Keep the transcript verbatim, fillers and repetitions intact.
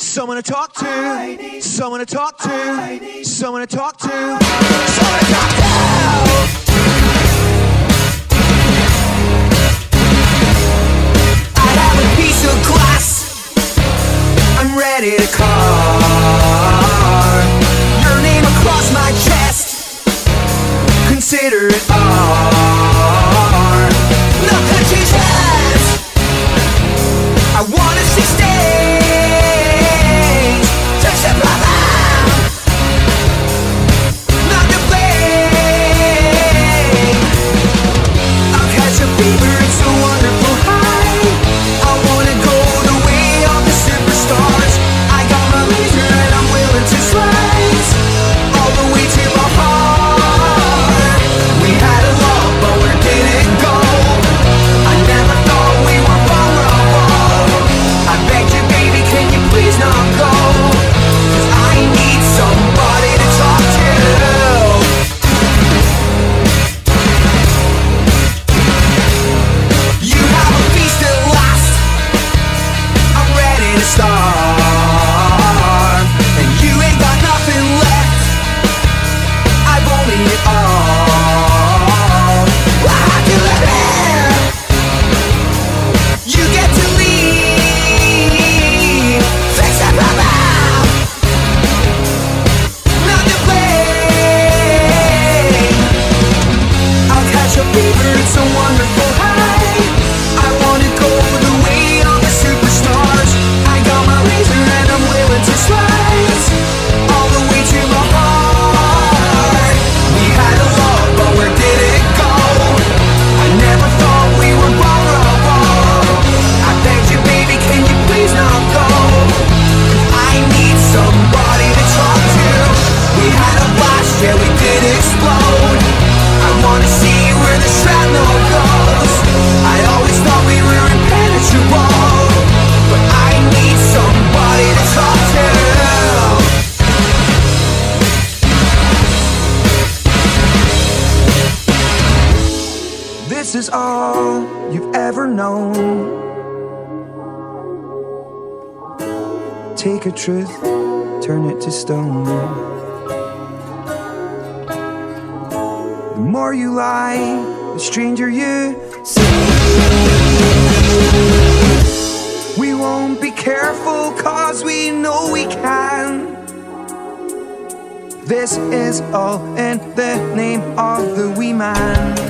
Someone to talk to, someone to talk to, someone to talk to, someone to talk to. I have a piece of glass I'm ready to carve your name across my chest. Consider it art. No country chest. I wanna see stage, touch the bottom, not the blame. I'll catch a fever, it's a wonderful high. I wanna go the way of the superstars. I got my laser and I'm willing to slice all the way to my heart. We had a love, but where did it go? I never thought we were vulnerable. I begged you, baby, can you please not go? 'Cause I need somebody to talk to. You have a feast at last. I'm ready to starve, and you ain't got nothing left. I've only it all. I can let it. You get to leave. Fix that problem, not the blame. I'll catch a fever, it's a wonderful high. I wanna go the way of the superstars. I got my laser and I'm willing to slice all the way to my heart. We had a love, but where did it go? I never thought we were vulnerable. I begged you, baby, can you please not go? 'Cause I need somebody to talk to. We had a blast, yeah, we did explode. I wanna see where the shrapnel goes. I always thought we were impenetrable, but I need somebody to talk to. This is all you've ever known. Take a truth, turn it to stone. The more you lie, the stranger you seem. We won't be careful 'cause we know we can. This is all in the name of the wee man.